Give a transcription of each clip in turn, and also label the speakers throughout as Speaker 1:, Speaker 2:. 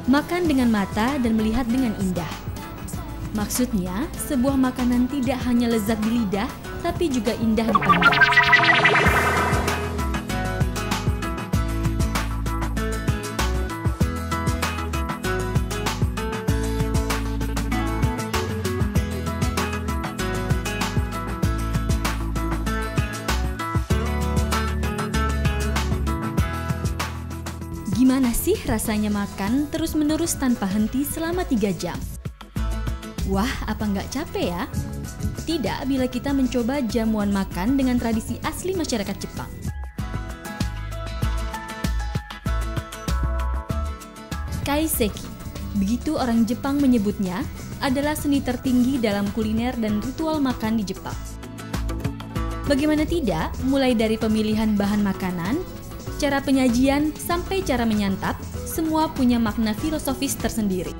Speaker 1: Makan dengan mata dan melihat dengan indah. Maksudnya, sebuah makanan tidak hanya lezat di lidah, tapi juga indah dipandang. Gimana sih rasanya makan terus-menerus tanpa henti selama 3 jam? Wah, apa nggak capek ya? Tidak bila kita mencoba jamuan makan dengan tradisi asli masyarakat Jepang. Kaiseki, begitu orang Jepang menyebutnya, adalah seni tertinggi dalam kuliner dan ritual makan di Jepang. Bagaimana tidak, mulai dari pemilihan bahan makanan, cara penyajian, sampai cara menyantap, semua punya makna filosofis tersendiri.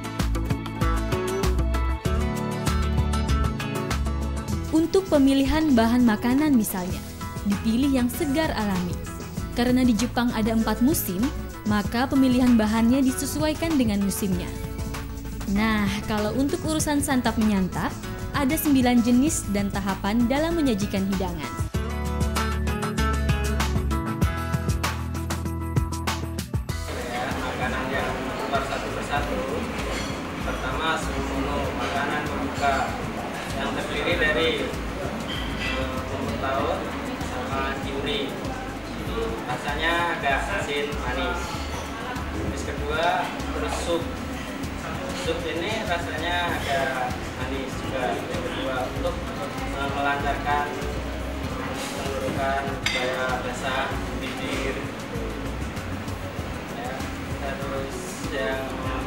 Speaker 1: Untuk pemilihan bahan makanan misalnya, dipilih yang segar alami. Karena di Jepang ada 4 musim, maka pemilihan bahannya disesuaikan dengan musimnya. Nah, kalau untuk urusan santap menyantap, ada 9 jenis dan tahapan dalam menyajikan hidangan.
Speaker 2: Makanan yang keluar satu persatu. Pertama, sumuno, makanan pembuka yang terdiri dari rumput laut sama kiri. Rasanya agak asin manis. Terus kedua, terus sup. Sup ini rasanya agak manis juga. Yang kedua, untuk melancarkan tenggorokan supaya rasa bibir. Terus yang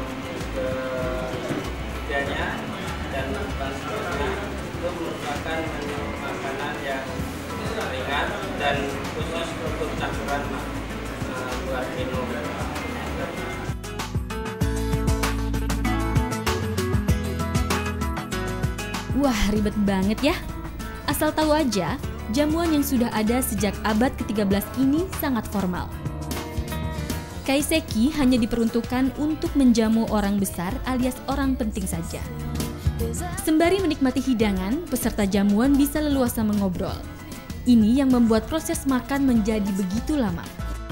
Speaker 2: ketiganya dan seterusnya itu merupakan menu makanan yang ringan dan khusus untuk campuran buat minum.
Speaker 1: Wah, ribet banget ya. Asal tahu aja, jamuan yang sudah ada sejak abad ke-13 ini sangat formal. Kaiseki hanya diperuntukkan untuk menjamu orang besar alias orang penting saja. Sembari menikmati hidangan, peserta jamuan bisa leluasa mengobrol. Ini yang membuat proses makan menjadi begitu lama.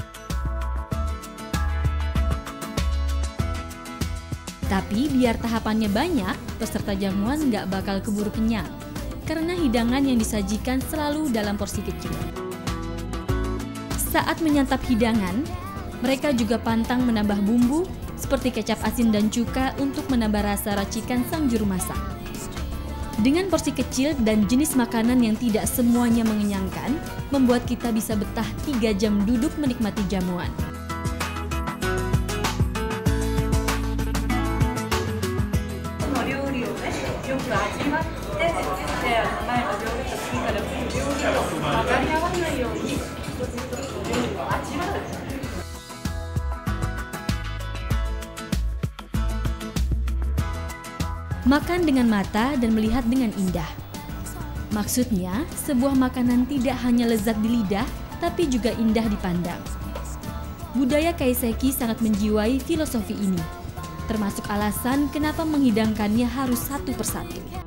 Speaker 1: Tapi biar tahapannya banyak, peserta jamuan nggak bakal keburu kenyang. Karena hidangan yang disajikan selalu dalam porsi kecil. Saat menyantap hidangan, mereka juga pantang menambah bumbu seperti kecap asin dan cuka untuk menambah rasa racikan sang juru masak. Dengan porsi kecil dan jenis makanan yang tidak semuanya mengenyangkan, membuat kita bisa betah 3 jam duduk menikmati jamuan. Makan dengan mata dan melihat dengan indah. Maksudnya, sebuah makanan tidak hanya lezat di lidah, tapi juga indah dipandang. Budaya Kaiseki sangat menjiwai filosofi ini, termasuk alasan kenapa menghidangkannya harus satu persatu.